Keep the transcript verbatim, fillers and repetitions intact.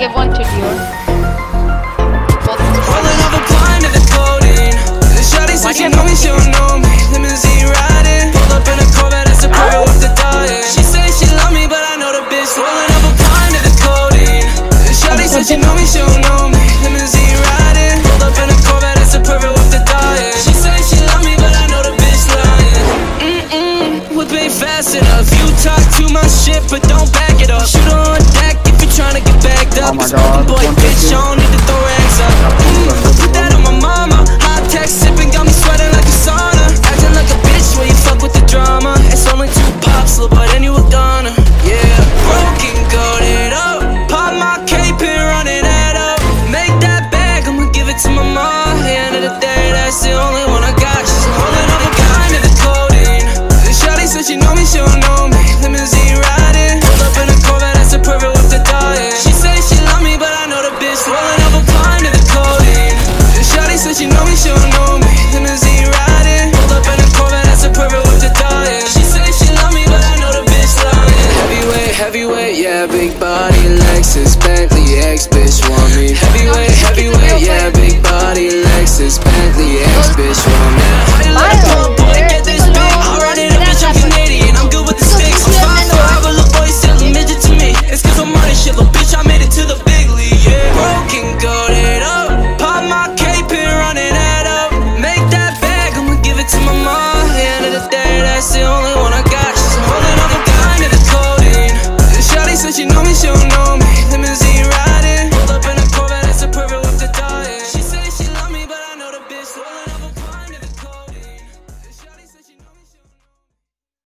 give one to Dior. Rolling up a blind to the codeine. The shawty said she know me, she don't know me. Limousine riding, pulled up in a Corvette, that's a perfect with the diet. She say she love me, but I know the bitch. Rolling up a blind to the codeine. The shawty said she know me, she don't know me. Limousine riding, pulled up in a Corvette, that's a perfect with the diet. She say she love me, but I know the bitch lying. Mm-mm, whip ain't fast enough. You talk too much shit, but don't back it up. Shoot on deck if you tryna get backed up. Oh my Smoking God, boy, bitch, I don't need to throw rags up. Mm, put that on my mama. Hot tech sipping, got me sweating like a sauna. Acting like a bitch where you fuck with the drama. It's only two pops, little boy, then you a goner. Yeah, broken, goated up. Pop my cape and run it that up. Make that bag, I'ma give it to my mom. At the end of the day, that's the only one I got. She's holding up a kind of the codeine. The shawty said she know me, she don't